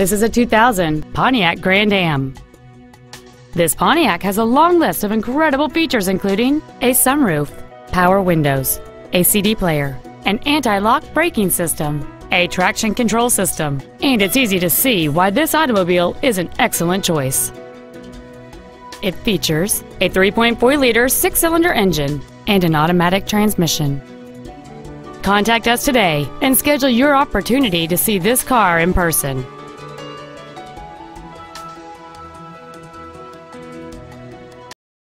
This is a 2000 Pontiac Grand Am. This Pontiac has a long list of incredible features including a sunroof, power windows, a CD player, an anti-lock braking system, a traction control system, and it's easy to see why this automobile is an excellent choice. It features a 3.4-liter six-cylinder engine and an automatic transmission. Contact us today and schedule your opportunity to see this car in person.